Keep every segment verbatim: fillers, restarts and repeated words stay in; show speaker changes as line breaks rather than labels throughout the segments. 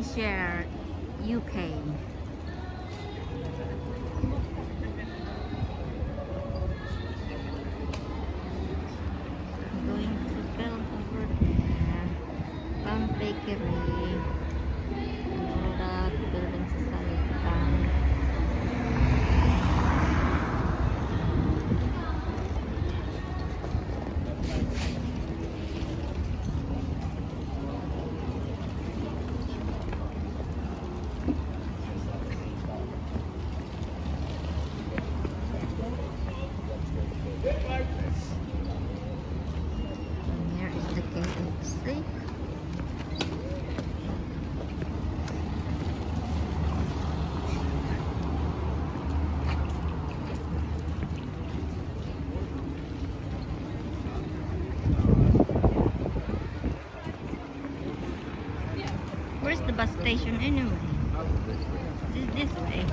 Lancashire, U K. I'm going to film over there. Bank Bakery. And all that building society bank. See? Where's the bus station anyway? Is this way?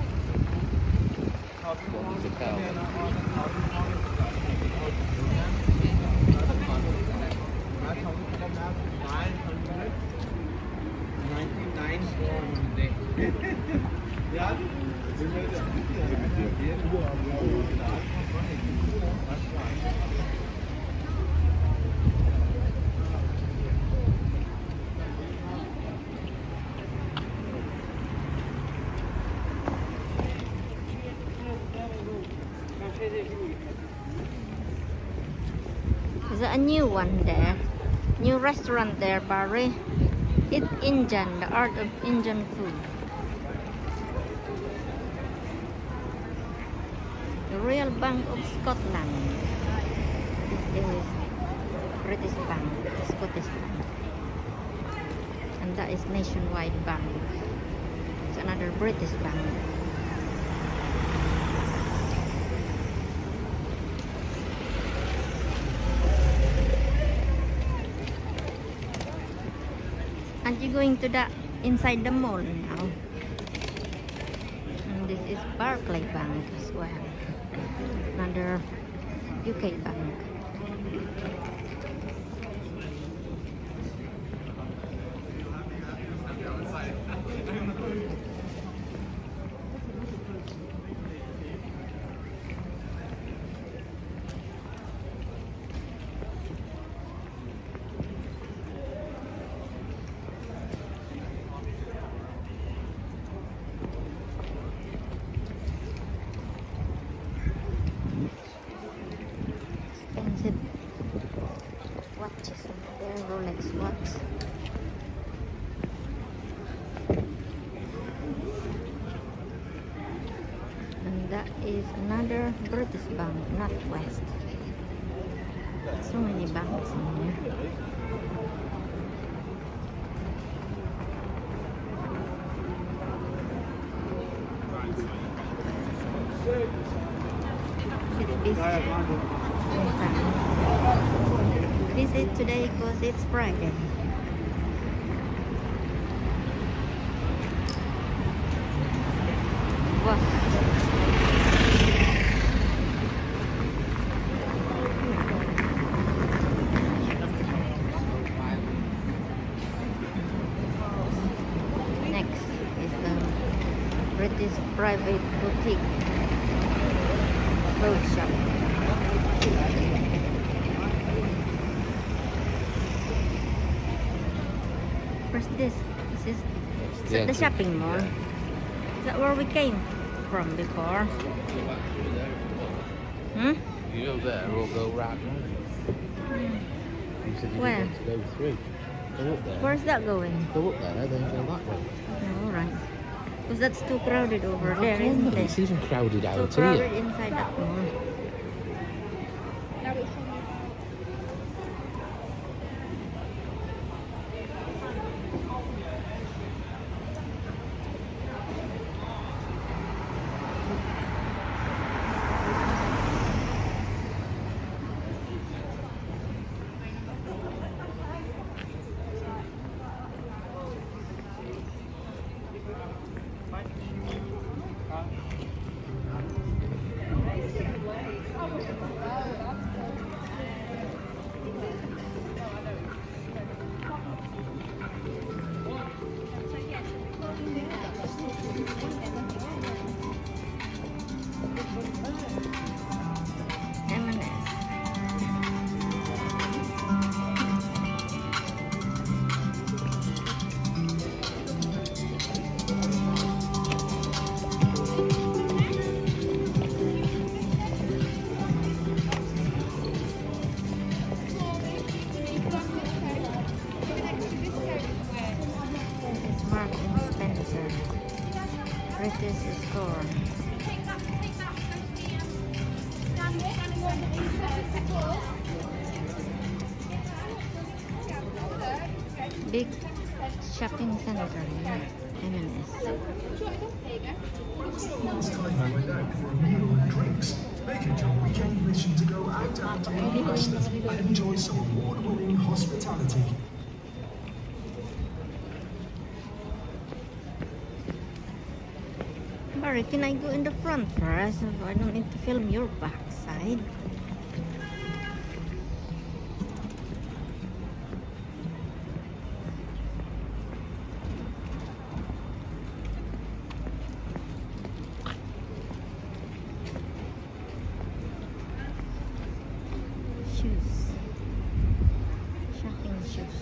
Is there a new one there? New restaurant there, Barry? It's Indian, the art of Indian food. The Royal Bank of Scotland. This is British Bank, Scottish Bank. And that is Nationwide Bank. It's another British bank. Aren't you going to the inside the mall now? And this is Barclay Bank as well. Another U K bank. Expensive watches over there, Rolex watch. And that is another British bank, Northwest. So many banks in here. Visit today because it's Friday. Was next is the British private boutique clothes shop. Where's this? This is, is
Yeah,
that the shopping mall? Is that where we came from before? Hmm?
You go there or go right round. You said you
Where?
didn't want to go through. Go up there.
Where's that going?
Go up there, then go that way.
Oh, alright. Because that's too crowded over
How
there,
come?
isn't it?
It's even crowded
Too
out
crowded
here.
inside that mall. Big shopping center, yeah. M and S.
Now it's time to went out for a meal and drinks. Make it your weekend mission to go out and in Preston and enjoy some award-winning hospitality.
Barry, can I go in the front first? So I don't need to film your backside. Shoes. Shopping shoes.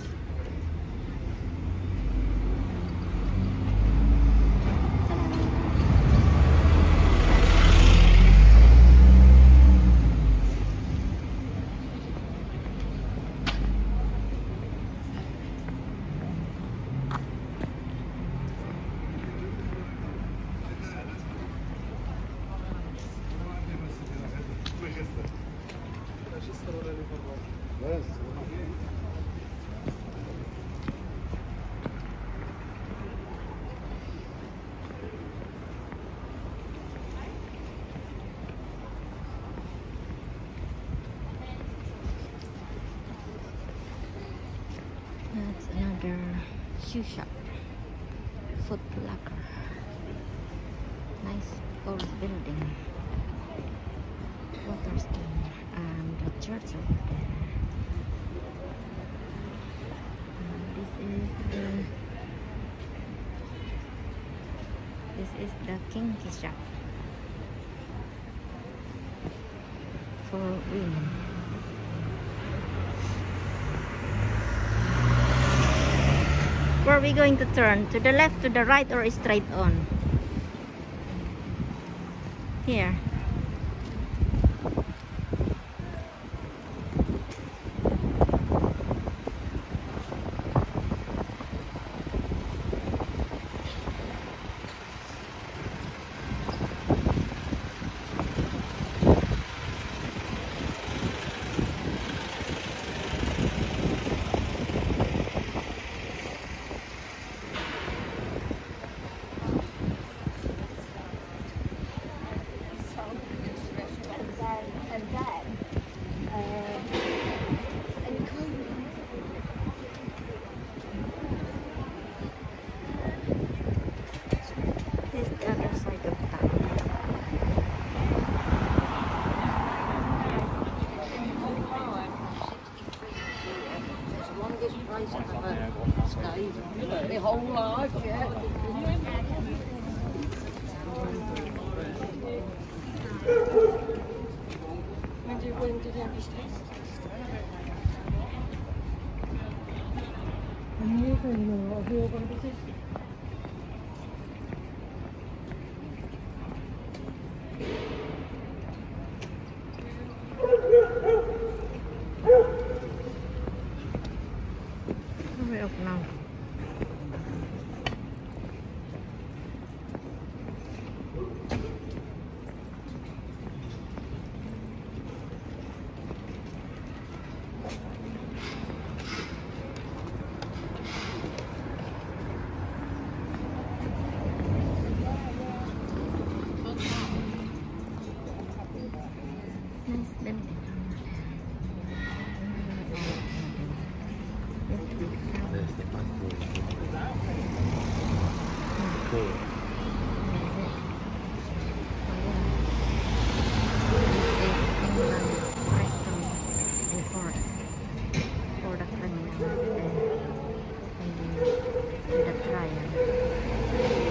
That's another shoe shop. Foot Locker. Nice old building. Waterstone and the church over there. And this is the this is the kinky shop for women. Where are we going to turn? To the left, to the right, or straight on? Here. This is the other side of town.
The whole life, yeah. When did, when did you have your test? I'm moving now. Have you all got a test?
Hurry up now. Nice building.
There's the back door. Cool.
Preston report for the criminals and the, the trial.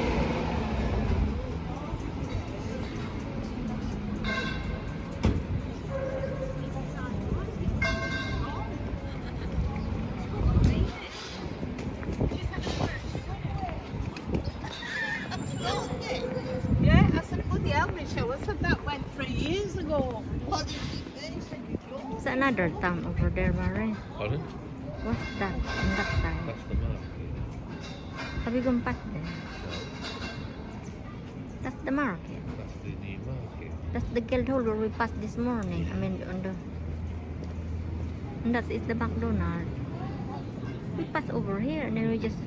Yeah, I said, bloody hell, Michelle. I said that went three years ago.
It's another town over there, Mary.
Pardon?
What's that on that side?
That's the market.
Have you gone past there?
No,
That's the market.
that's the new market.
That's the guild hall where we passed this morning. I mean, on the And that is the McDonald's. We pass over here and then we just...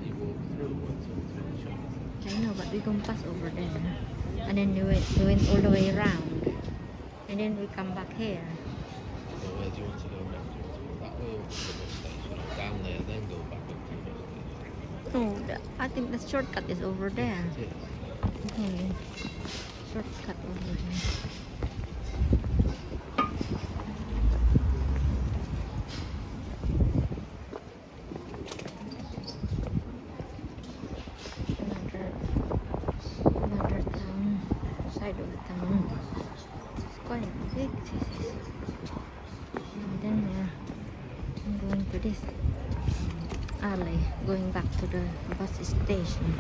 I know, but we gonna pass over there. And then we went, we went all the way around. And then we come back here.
Well, where do you want to go next? Do you want to go that way or to the bus station? Or down there, then go back up to the bus station?
No, the, I think the shortcut is over there.
That's it.
Okay. Shortcut over there. Side of the town. It's quite big. This is. And then we're going to this alley, going back to the bus station.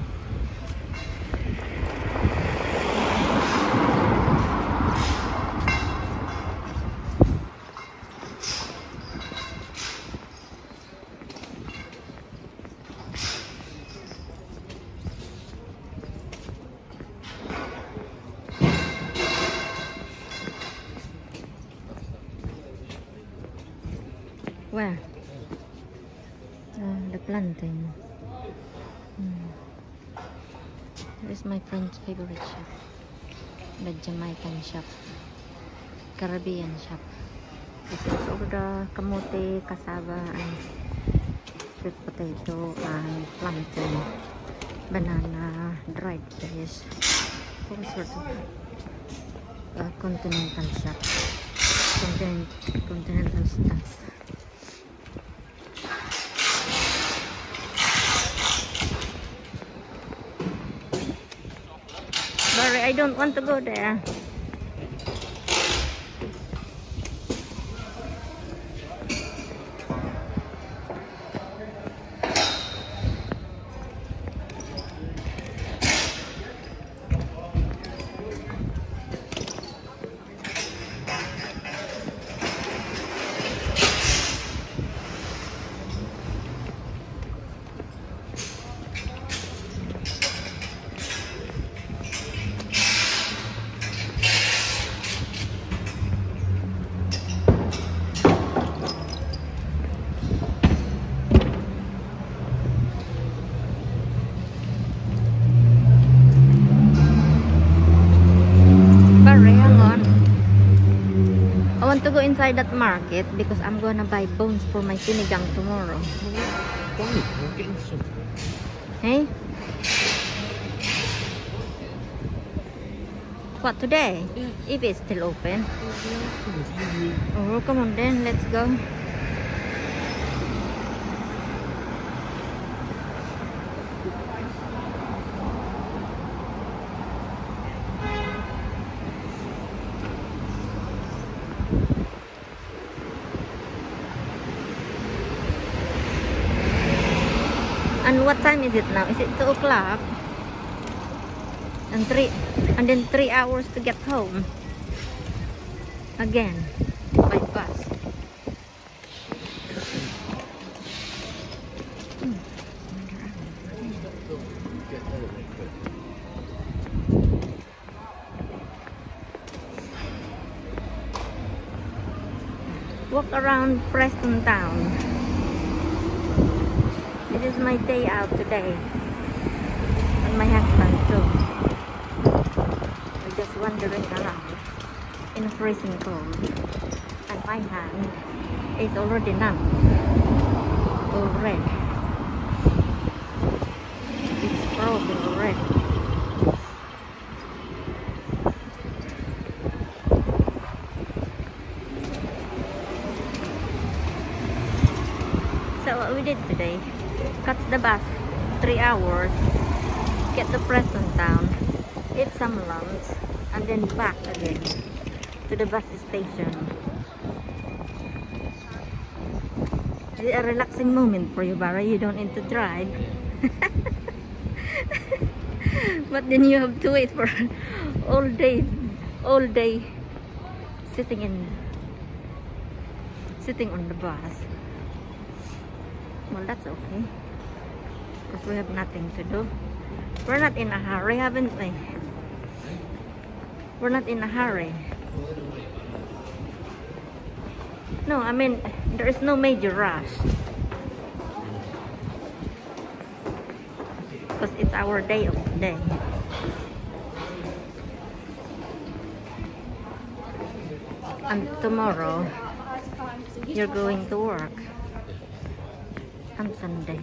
Where? Uh, the plantain. Hmm. This is my friend's favorite shop. The Jamaican shop. Caribbean shop. This is over the kamote, cassava, and sweet potato, and plantain, banana, dried fish. All sorts of uh, continental shop. Continent, continental stuff. Sorry, I don't want to go there. To go inside that market because I'm gonna buy bones for my sinigang tomorrow.
Why? We're getting some.
Hey? What, today?
Yeah.
If it's still open.
Yeah.
Oh, come on then, let's go. And what time is it now? Is it two o'clock? And three, and then three hours to get home. Again, by bus. Hmm. Walk around Preston town. This is my day out today, and my husband too. We're just wandering around in a freezing cold, and my hand is already numb, all red. It's frozen already. So what we did today, catch the bus three hours, get to Preston town, eat some lunch, and then back again to the bus station. Is it a relaxing moment for you, Barry? You don't need to drive. But then you have to wait for all day, all day sitting in, sitting on the bus. Well, that's okay, because we have nothing to do. We're not in a hurry, haven't we? We're not in a hurry. No, I mean, there is no major rush. Because it's our day of day. And tomorrow, you're going to work. On Sunday.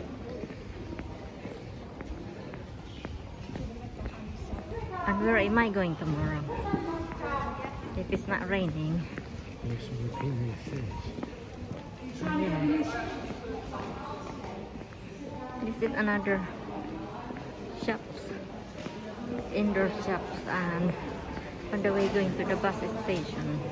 And where am I going tomorrow? If it's not raining. Yeah. This is another shops, indoor shops, and on the way going to the bus station.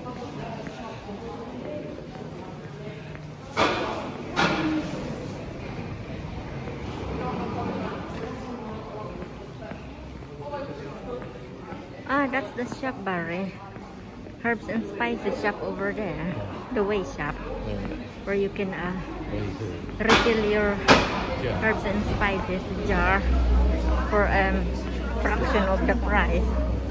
Ah, that's the shop, Barry. Herbs and spices shop over there. The way shop. Where you can uh, refill your herbs and spices jar for a um, fraction of the price.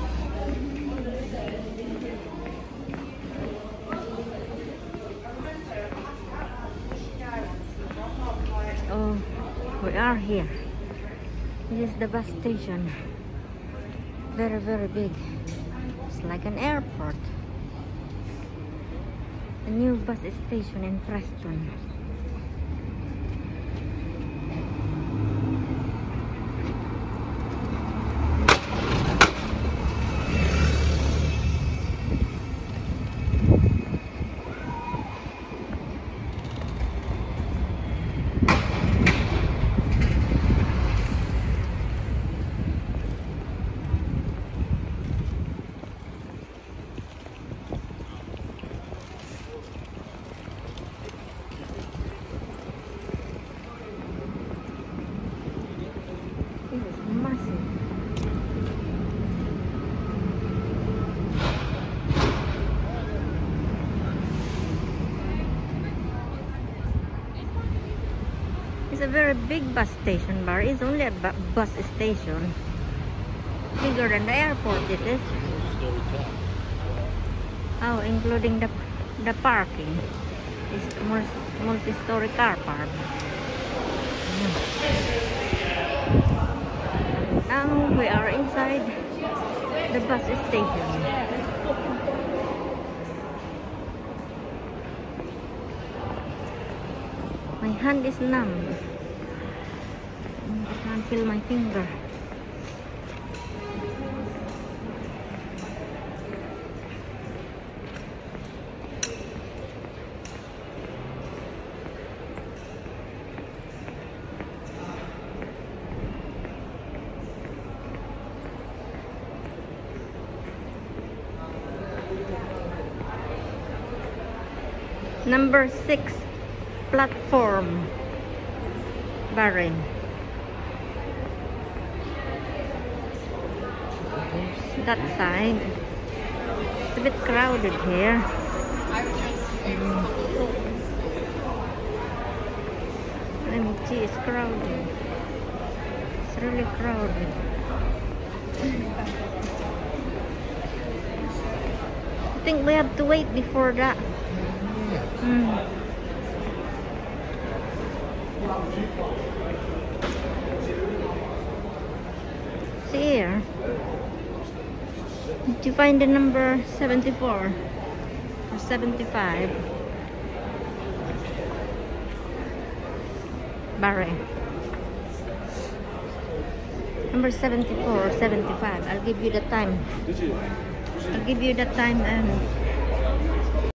Oh, we are here. This is the bus station. Very, very big. It's like an airport. A new bus station in Preston. It's a very big bus station, bar. It's only a bu bus station. Bigger than the airport, it is. Oh, including the the parking. It's more multi-story car park. Now we are inside the bus station. My hand is numb. I can't feel my finger. Number six platform, Bahrain. That side. It's a bit crowded here. Mm. M G is crowded. It's really crowded. I think we have to wait before that. Mm. See here. Did you find the number seventy-four or seventy-five? Bahrain. Number seventy-four or seventy-five. I'll give you the time. I'll give you the time and